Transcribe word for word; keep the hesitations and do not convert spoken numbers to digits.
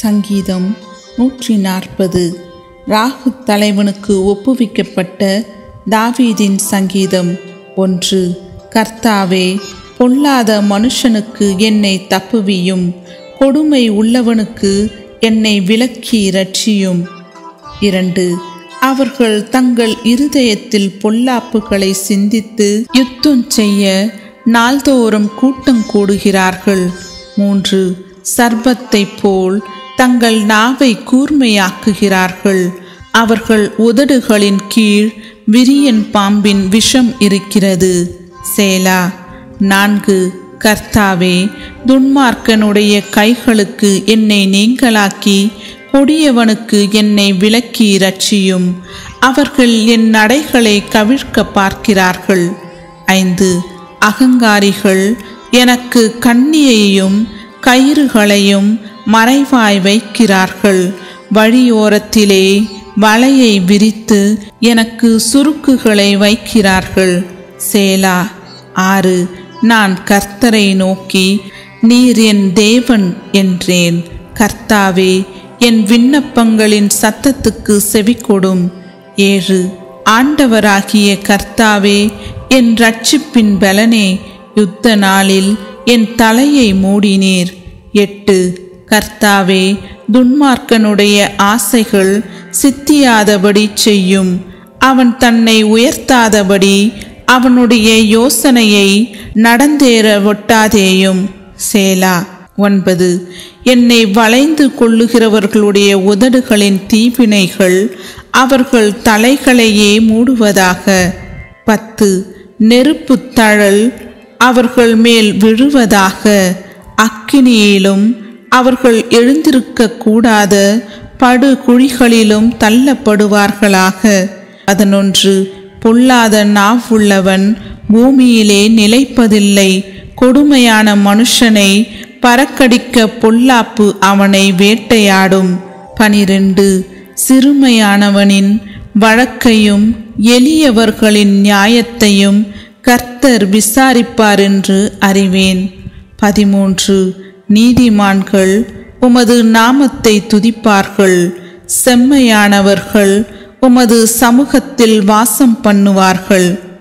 சங்கீதம் நூற்றி நாற்பது. ராகு தலைவனுக்கு ஒப்புவிக்கப்பட்ட தாவீதின் சங்கீதம். ஒன்று. கர்த்தாவே, பொல்லாத மனுஷனுக்கு என்னை தப்புவியும், கொடுமை உள்ளவனுக்கு என்னை விலக்கி இரட்சியும். இரண்டு. அவர்கள் தங்கள் இருதயத்தில் பொல்லாப்புகளை சிந்தித்து யுத்தம் செய்ய நாள்தோறும் கூட்டம் கூடுகிறார்கள். மூன்று. சர்ப்பத்தைப் போல் தங்கள் நாவை கூர்மையாக்குகிறார்கள். அவர்கள் உதடுகளின் கீழ் விரியன் பாம்பின் விஷம் இருக்கிறது. சேலா. நான்கு. கர்த்தாவே, துன்மார்க்கனுடைய கைகளுக்கு என்னை நீங்களாக்கி கொடியவனுக்கு என்னை விலக்கி இரட்சியும். அவர்கள் என் நடைகளை கவிழ்க்க பார்க்கிறார்கள். ஐந்து. அகங்காரிகள் எனக்கு கண்ணியையும் கயிறுகளையும் மறைவாய் வைக்கிறார்கள். வழியோரத்திலே வலையை விரித்து எனக்கு சுருக்குகளை வைக்கிறார்கள். சேலா. ஆறு. நான் கர்த்தரை நோக்கி, நீர் என் தேவன் என்றேன். கர்த்தாவே, என் விண்ணப்பங்களின் சத்தத்துக்கு செவிகொடும். ஏழு. ஆண்டவராகிய கர்த்தாவே, என் இரட்சிப்பின் பலனே, யுத்த நாளில் என் தலையை மூடினீர். எட்டு. கர்த்தாவே, துன்மார்க்கனுடைய ஆசைகள் சித்தியாதபடி செய்யும். அவன் தன்னை உயர்த்தாதபடி அவனுடைய யோசனையை நடந்தேற ஒட்டாதேயும். சேலா. ஒன்பது. என்னை வளைந்து கொள்ளுகிறவர்களுடைய உதடுகளின் தீவினைகள் அவர்கள் தலைகளையே மூடுவதாக. பத்து. நெருப்பு தழல் அவர்கள் மேல் விழுவதாக. அக்கினியிலும் அவர்கள் எழுந்திருக்க கூடாத படுகுழிகளிலும் தள்ளப்படுவார்களாக. பதினொன்று. பொல்லாத நாவுள்ளவன் பூமியிலே நிலைப்பதில்லை. கொடுமையான மனுஷனை பறக்கடிக்க பொல்லாப்பு அவனை வேட்டையாடும். பனிரெண்டு. சிறுமையானவனின் வழக்கையும் எளியவர்களின் நியாயத்தையும் கர்த்தர் விசாரிப்பார் என்று அறிவேன். பதிமூன்று. நீதிமான்கள் உமது நாமத்தை துதிப்பார்கள். செம்மையானவர்கள் உமது சமூகத்தில் வாசம் பண்ணுவார்கள்.